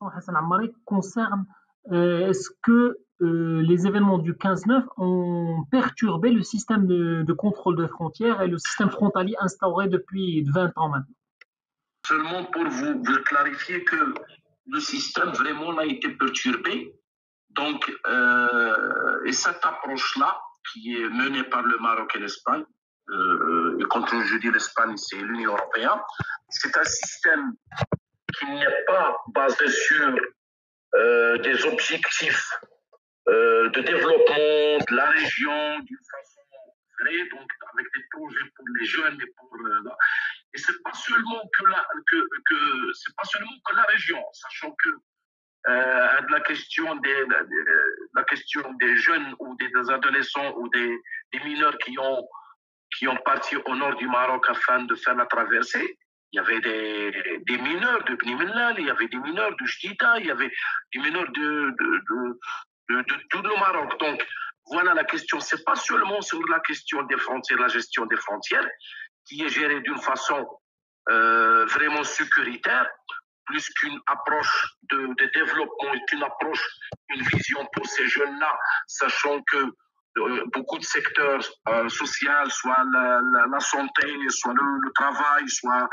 Hassan Ammari concerne est-ce que les événements du 15-9 ont perturbé le système de contrôle de frontières et le système frontalier instauré depuis 20 ans maintenant. Seulement pour vous clarifier que le système vraiment a été perturbé. Donc, et cette approche-là, qui est menée par le Maroc et l'Espagne, et quand je dis l'Espagne, c'est l'Union européenne, c'est un système qui n'est pas basé sur des objectifs de développement de la région d'une façon vraie, donc avec des projets pour les jeunes et pour et c'est pas seulement c'est pas seulement que la région, sachant que la question des jeunes ou des adolescents ou des mineurs qui ont parti au nord du Maroc afin de faire la traversée. Il y avait des mineurs de Bni Mellal, il y avait des mineurs de Jdida, il y avait des mineurs de tout le Maroc. Donc, voilà la question. C'est pas seulement sur la question des frontières, la gestion des frontières, qui est gérée d'une façon vraiment sécuritaire, plus qu'une approche de développement, une vision pour ces jeunes-là, sachant que beaucoup de secteurs sociaux, soit la santé, soit le travail, soit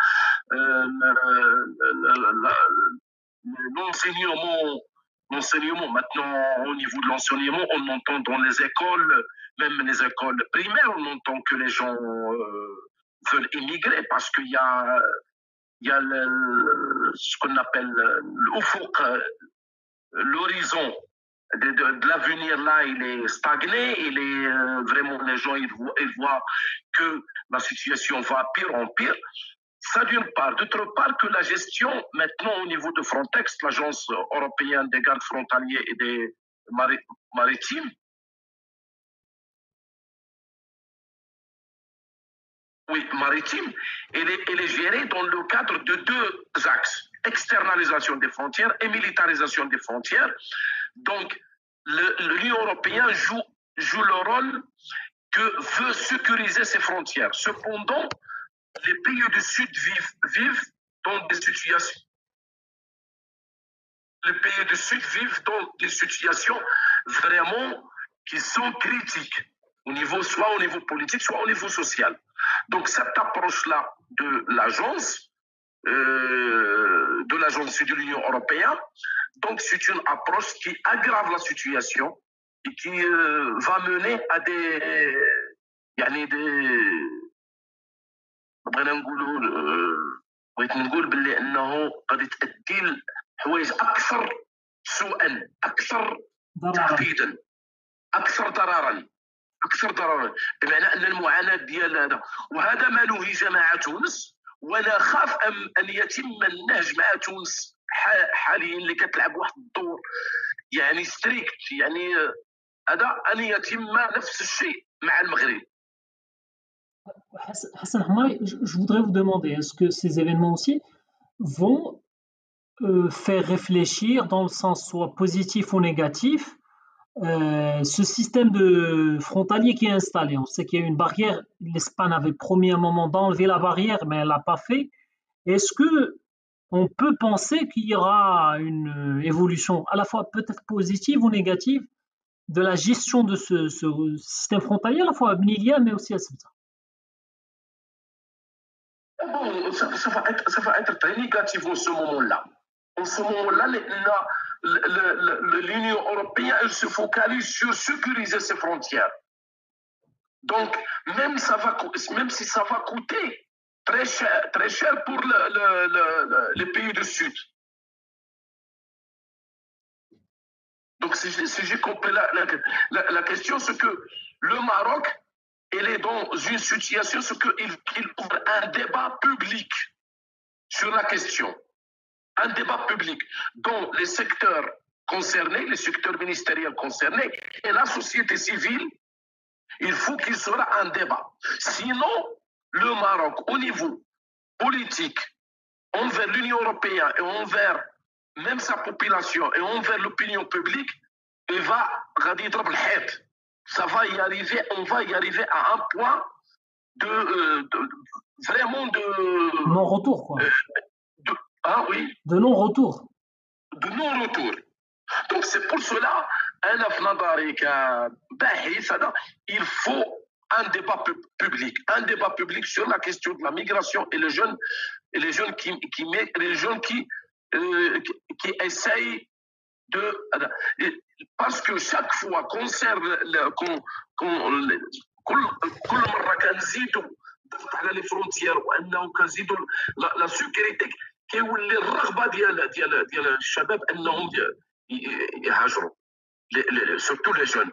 l'enseignement. Maintenant, au niveau de l'enseignement, on entend dans les écoles, même les écoles primaires, on entend que les gens veulent immigrer parce qu'il y a ce qu'on appelle l'horizon de l'avenir là, il est stagné, il est vraiment, les gens ils voient que la situation va pire en pire. Ça d'une part. D'autre part, que la gestion maintenant au niveau de Frontex, l'agence européenne des gardes frontaliers et des maritimes, maritime, elle est gérée dans le cadre de deux axes, externalisation des frontières et militarisation des frontières. Donc, l'Union européenne joue le rôle que veut sécuriser ses frontières. Cependant, les pays du Sud vivent dans des situations. Les pays du Sud vivent dans des situations vraiment qui sont critiques, soit au niveau politique, soit au niveau social. Donc cette approche-là de l'agence de l'Union européenne, donc c'est une approche qui aggrave la situation et qui va mener à بغيت نقول باللي انه غادي تؤدي لحوايج اكثر سوءا، اكثر تعقيدا، اكثر ضررا، بمعنى ان المعاناه ديال هذا، وهذا ما نهج مع تونس، وانا خاف ان يتم النهج مع تونس حاليا اللي كتلعب واحد الدور يعني ستريكت، يعني هذا ان يتم نفس الشيء مع المغرب. Hassan Ammari, je voudrais vous demander, est-ce que ces événements aussi vont faire réfléchir dans le sens soit positif ou négatif ce système de frontalier qui est installé? On sait qu'il y a une barrière, l'Espagne avait promis à un moment d'enlever la barrière, mais elle l'a pas fait. Est-ce que on peut penser qu'il y aura une évolution à la fois peut-être positive ou négative de la gestion de ce système frontalier, à la fois à Bnilia, mais aussi à Ceuta? Bon, ça va être très négatif en ce moment-là. En ce moment-là, l'Union européenne elle se focalise sur sécuriser ses frontières. Donc, même si ça va coûter très cher pour les pays du Sud. Donc, si j'ai compris la question, c'est que le Maroc, il est dans une situation, c'est qu'il ouvre un débat public sur la question. Un débat public dont les secteurs concernés, les secteurs ministériels concernés et la société civile, il faut qu'il sera un débat. Sinon, le Maroc, au niveau politique, envers l'Union européenne et envers même sa population et envers l'opinion publique, il va يضرب الحيط. Ça va y arriver, on va y arriver à un point non-retour, quoi. Oui. De non-retour. De non retour. Donc c'est pour cela, il faut un débat public sur la question de la migration et les jeunes qui essayent de, parce que chaque fois qu'on sert كل مره كنزيدوا الضغط على لي فرونتيير وانه كنزيدوا لا سيكوريتي كيولي الرغبه ديال الشباب انهم يهاجروا surtout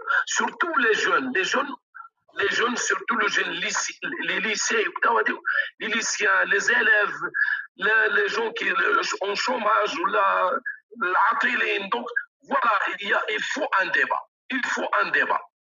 les jeunes, surtout les lycées, les lycéens, les élèves, les gens qui sont au chômage ou la donc voilà, il faut un débat. Il faut un débat.